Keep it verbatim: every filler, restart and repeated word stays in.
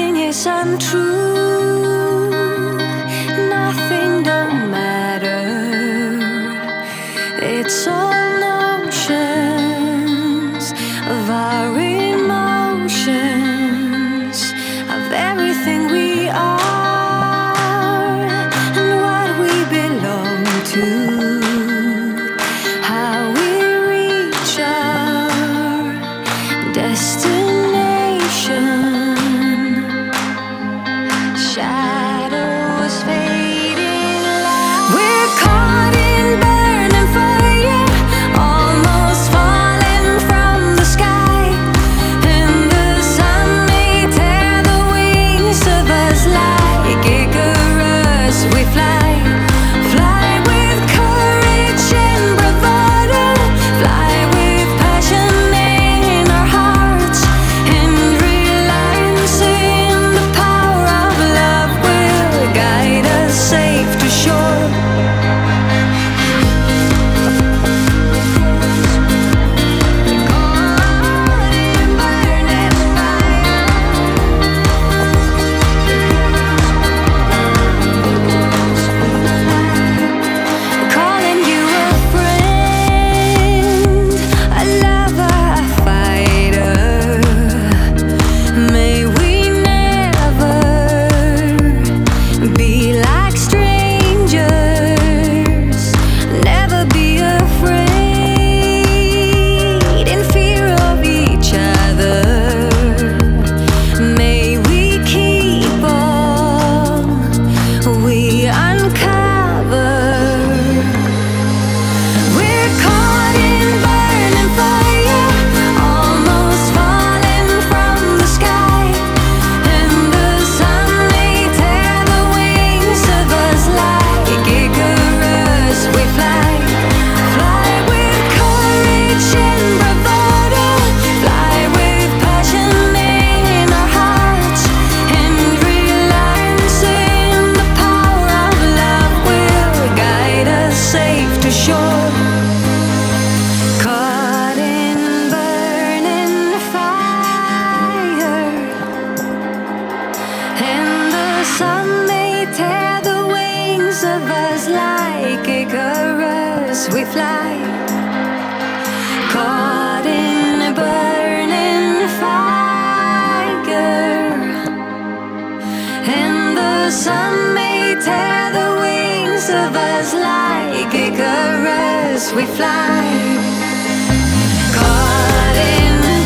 nothing is untrue, nothing don't matter. It's all notions of our emotions, of everything we are and what we belong to, how we reach our destination. Shadows fading light. We're caught in burning fire, almost falling from the sky, and the sun may tear the wings of us like Icarus. We fly, fly with courage and bravado, fly with passion in our hearts, and realizing the power of love will guide us safe to shore. Calling you a friend, a lover, a fighter. May we never be like strangers, never be afraid in fear of each other. May we keep all we uncover. We're caught in burning fire, almost falling from the sky, and the sun may tear the wings of us like Icarus. We fly, fly with courage and bravado, fly with passion in our hearts, and realizing the power of love will guide us safe to shore. Caught in burning fire, and the sun may tear the wings of us like Icarus. We fly, caught in a burning fire, and the sun may tear the wings of us like Icarus. We fly, caught in